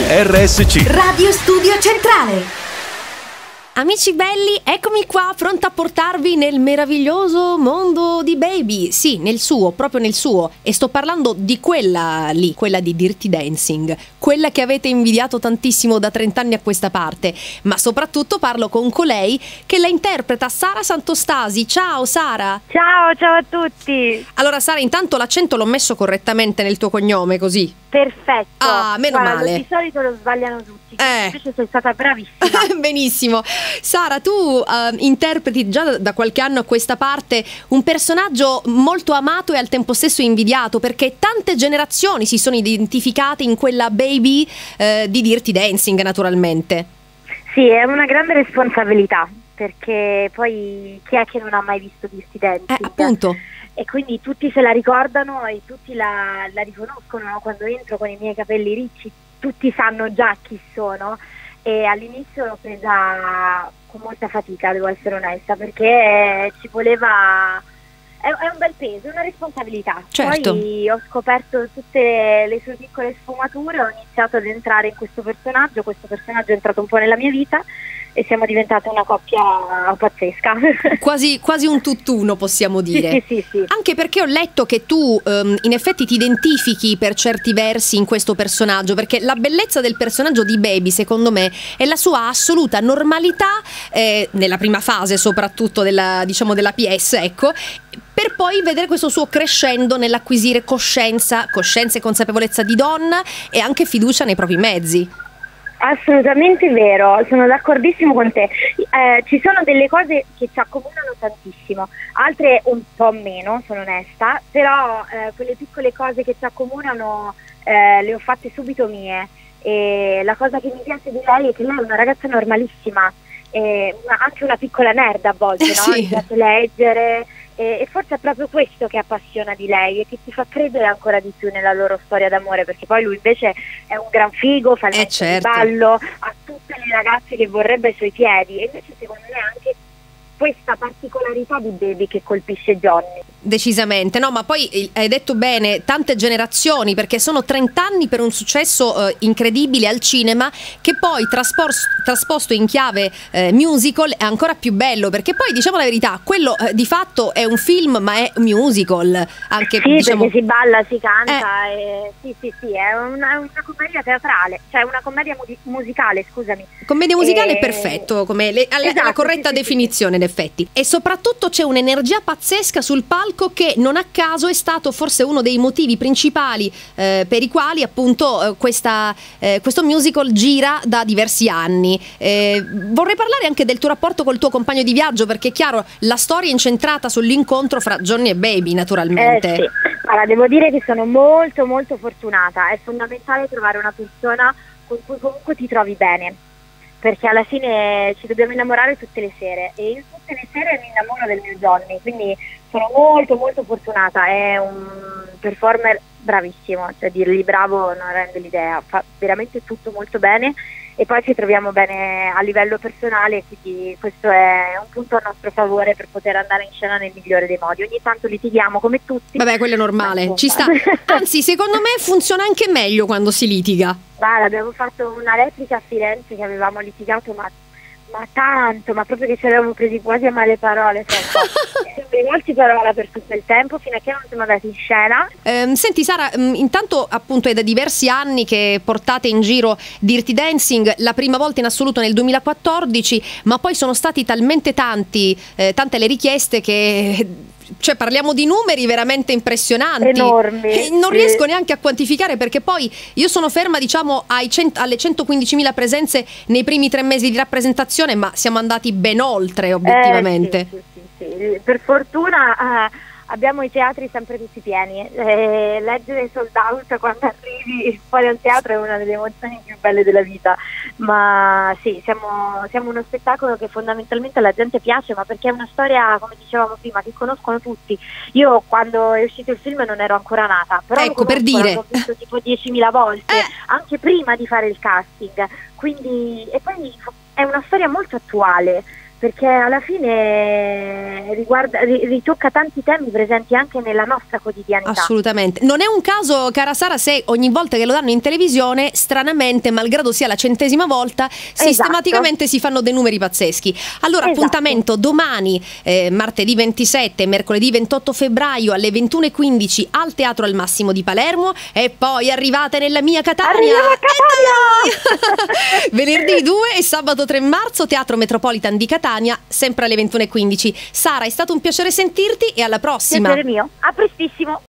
RSC Radio Studio Centrale. Amici belli, eccomi qua, pronta a portarvi nel meraviglioso mondo di Baby. Sì, nel suo, proprio nel suo. E sto parlando di quella lì, quella di Dirty Dancing, quella che avete invidiato tantissimo da 30 anni a questa parte. Ma soprattutto parlo con colei che la interpreta, Sara Santostasi. Ciao Sara! Ciao a tutti! Allora Sara, intanto l'accento l'ho messo correttamente nel tuo cognome, così? Perfetto! Ah, meno male. Di solito lo sbagliano tutti, invece sei stata bravissima. Benissimo. Sara, tu interpreti già da qualche anno a questa parte un personaggio molto amato e al tempo stesso invidiato, perché tante generazioni si sono identificate in quella Baby di Dirty Dancing, naturalmente. Sì, è una grande responsabilità, perché poi chi è che non ha mai visto Dirty Dancing? Appunto. E quindi tutti se la ricordano e tutti la riconoscono, no? Quando entro con i miei capelli ricci tutti sanno già chi sono, e all'inizio l'ho presa con molta fatica, devo essere onesta, perché ci voleva, è un bel peso, è una responsabilità. Certo. Poi ho scoperto tutte le sue piccole sfumature, ho iniziato ad entrare in questo personaggio è entrato un po' nella mia vita e siamo diventate una coppia pazzesca. Quasi un tutt'uno, possiamo dire. Sì. Anche perché ho letto che tu in effetti ti identifichi per certi versi in questo personaggio, perché la bellezza del personaggio di Baby, secondo me, è la sua assoluta normalità, nella prima fase soprattutto della PS, ecco, per poi vedere questo suo crescendo nell'acquisire coscienza e consapevolezza di donna e anche fiducia nei propri mezzi. Assolutamente vero, sono d'accordissimo con te. Ci sono delle cose che ci accomunano tantissimo, altre un po' meno, sono onesta, però quelle piccole cose che ci accomunano le ho fatte subito mie. E la cosa che mi piace di lei è che lei è una ragazza normalissima, anche una piccola nerd a volte, no? Sì. Mi piace leggere. E forse è proprio questo che appassiona di lei e che ti fa credere ancora di più nella loro storia d'amore, perché poi lui invece è un gran figo, fa il maestro di ballo, ha tutte le ragazze che vorrebbe ai suoi piedi, e invece secondo me è anche questa particolarità di Baby che colpisce Johnny. Decisamente, no, ma poi hai detto bene, tante generazioni, perché sono 30 anni per un successo incredibile al cinema, che poi trasposto in chiave musical è ancora più bello, perché poi diciamo la verità, quello di fatto è un film ma è un musical, anche sì, diciamo, perché si balla, si canta, sì, è una commedia teatrale, cioè una commedia musicale, scusami. Commedia musicale è perfetto, come esatto, la corretta definizione in effetti, e soprattutto c'è un'energia pazzesca sul palco, che non a caso è stato forse uno dei motivi principali per i quali appunto questo musical gira da diversi anni. Vorrei parlare anche del tuo rapporto col tuo compagno di viaggio, perché è chiaro, la storia è incentrata sull'incontro fra Johnny e Baby, naturalmente. Sì. Allora, devo dire che sono molto molto fortunata, è fondamentale trovare una persona con cui comunque ti trovi bene, perché alla fine ci dobbiamo innamorare tutte le sere, e in tutte le sere mi innamoro del mio Johnny, quindi sono molto molto fortunata. È un performer bravissimo, cioè dirgli bravo non rende l'idea, fa veramente tutto molto bene, e poi ci troviamo bene a livello personale, quindi questo è un punto a nostro favore per poter andare in scena nel migliore dei modi. Ogni tanto litighiamo come tutti. Vabbè, quello è normale, ci sta. Anzi, secondo me funziona anche meglio quando si litiga. Guarda, abbiamo fatto una replica a Firenze che avevamo litigato ma tanto, ma proprio che ci avevamo presi quasi a male parole, siamo rivolti parola per tutto il tempo fino a che non siamo andati in scena. Senti Sara, intanto appunto è da diversi anni che portate in giro Dirty Dancing, la prima volta in assoluto nel 2014, ma poi sono stati talmente tante le richieste che, cioè, parliamo di numeri veramente impressionanti, enormi, non sì. riesco neanche a quantificare, perché poi io sono ferma diciamo alle 115.000 presenze nei primi 3 mesi di rappresentazione, ma siamo andati ben oltre obiettivamente. Sì. Per fortuna abbiamo i teatri sempre tutti pieni, leggere sold out quando arrivi fuori al teatro è una delle emozioni più belle della vita, ma sì, siamo uno spettacolo che fondamentalmente alla gente piace, ma perché è una storia, come dicevamo prima, che conoscono tutti. Io quando è uscito il film non ero ancora nata, però ecco, per dire, l'ho visto tipo 10.000 volte, anche prima di fare il casting, quindi, e poi è una storia molto attuale, perché alla fine ritocca tanti temi presenti anche nella nostra quotidianità. Assolutamente. Non è un caso, cara Sara, se ogni volta che lo danno in televisione, stranamente, malgrado sia la 100ª volta, sistematicamente si fanno dei numeri pazzeschi. Allora, appuntamento domani, martedì 27, mercoledì 28 febbraio alle 21:15 al Teatro Al Massimo di Palermo, e poi arrivate nella mia Catania. Arriviamo a Catania! Venerdì 2 e sabato 3 marzo, Teatro Metropolitan di Catania, sempre alle 21:15. Sara, è stato un piacere sentirti e alla prossima. Piacere mio. A prestissimo.